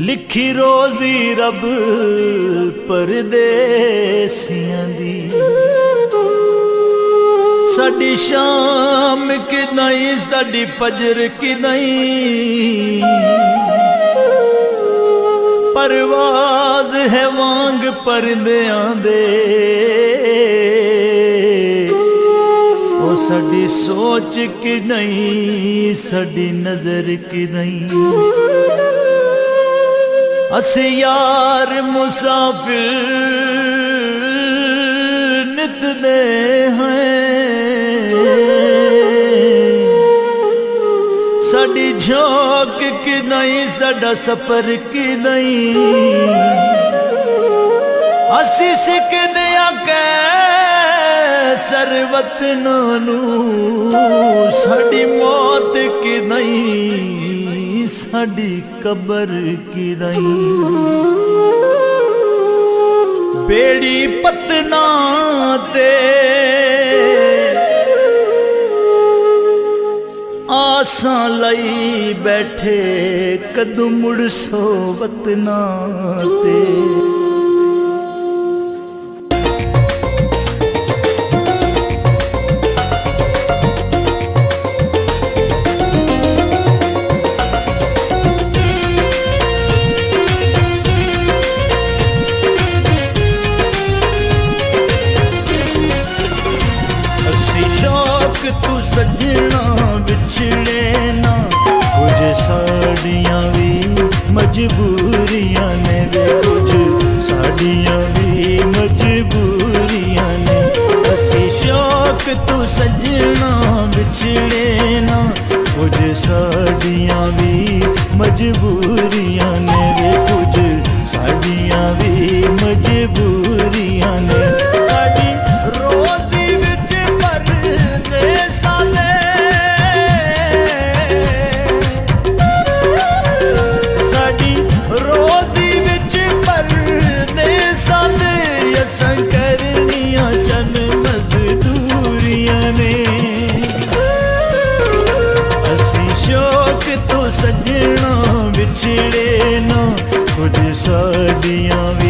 लिखी रोजी रब परदेसियां दी। साडी शाम कि नहीं साडी फजर कि नहीं, परवाज है वांग परिंदियां दे। ओ साडी सोच कि नहीं साडी नजर कि नहीं। असी यार मुसाफिर नित दे हैं, साडी झोंक कि नहीं साडा सफर कि नहीं। असी सिकदे कै सरवतनां नूं, साडी मौत कि नहीं साडी कबर कि नहीं। बेड़ी पतना ते आसां लई बैठे, कदू मुड़ सो वतना ते। शौक तू सजना बिछड़े ना, कुछ साड़ियां भी मजबूरियां ने वे, कुछ साड़ियां भी मजबूरियां ने। असी शौक तू सजना बिछड़े ना, कुछ साड़ियां भी मजबूरियां ने वे, कुछ साड़ियां भी मजबूरियां ने। साड़ी रोजी सजना बिछड़े ना, कुछ साड़ियां